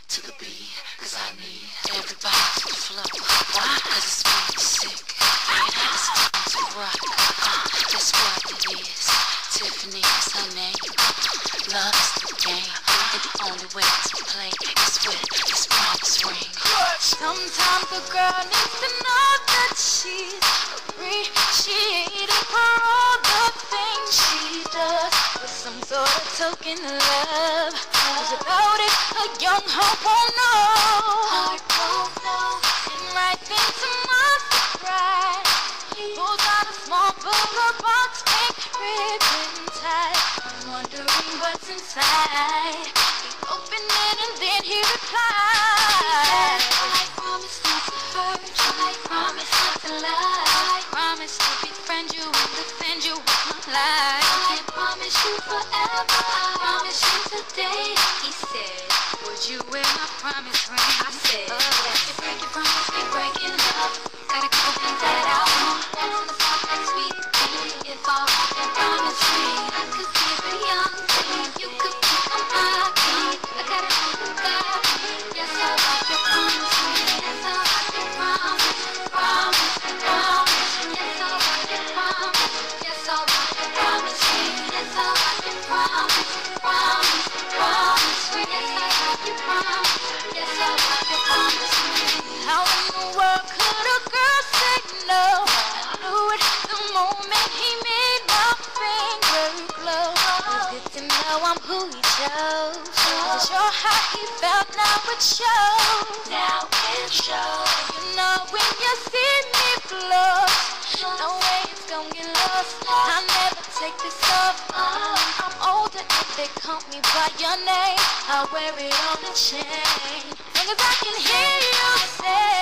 to the beat, cause I need everybody to flow. Why? Cause it's me sick. It's time to rock. That's what it is. Tiffany is her name. Love is the game, and the only way to play is with this promise ring. Sometimes a girl needs to know that she's appreciated for all the things she does, with some sort of token of love. Cause without it, a young heart won't know. And right into my surprise, pulls out a small booger box, pink ribbon tied. I'm wondering what's inside. He opened it and then he replied, I promise not to hurt you, I promise not to lie, I promise to befriend you and defend you with my life. I promise you forever, I promise you today. He said, would you wear my promise ring? I said, if you break your promise, we breaking up. Gotta go and that out. That's in the part that's sweet. If I want your promise ring, I could give a young thing. You could be my king. I gotta know you got me. Yes, I want your promise ring. Yes, I want your promise. Promise, promise. Yes, I want your promise. Yes, I want your promise ring. Yes, I want your promise. Promise, promise ring. Yes, I want your promise. Yes, I want your promise ring. How in the world could a girl say no? I knew it the moment he made my finger glow. It's good to know I'm who he chose. Wasn't sure how he felt, now it shows. Now it shows. You know when you see me float, no way it's gonna get lost. I never take this off. I'm older if they call me by your name. I wear it on the chain. Long as I can hear you say,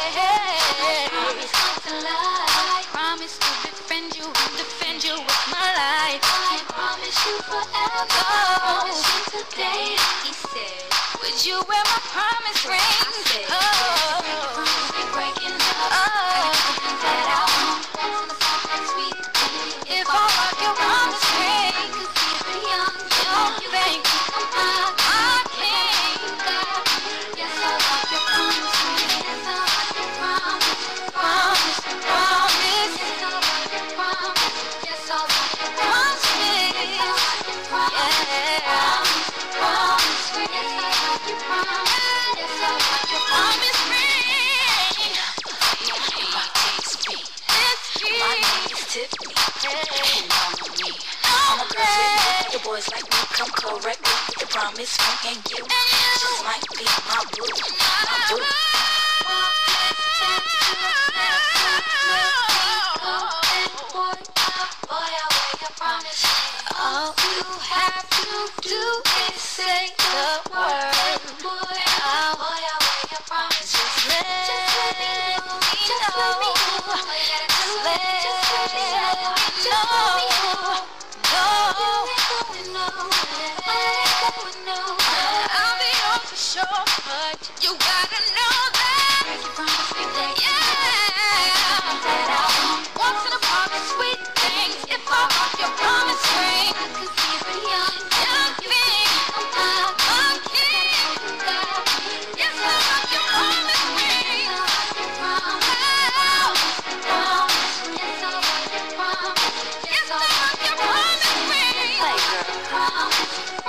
I promise not to lie, I promise to befriend you and defend you with my life. I promise you forever, I promise you today. He said, would you wear my promise ring? I said, oh, if you promise me breaking up, that I won't. That's in the part that's sweet. If I rock your promise ring, I could give a young thing. My king. Yes, I rock your promise ring. Yes, I rock your promise. Promise, promise. Yes, I rock your promise. Yes, I rock your promise ring. Yes, I rock your promise. Promise, promise ring. Yes, I rock your promise. Yes, I rock your promise ring. My name is Tiffany, and y'all know me. I'm a girl with the boys like me come correctly with the promise ring, and you just might be my boo, my boo. All you have to do is say the word. Boy, I wear your promise. Just let me know. Just let me know. I'll be on for sure, but you gotta know that. Yeah. Once in a while, sweet things. If I rock your promise ring, I could give a young thing. My king. Yes, I rock your promise ring. Yes, I rock your promise. Yes, I rock your promise ring. Hey, girl.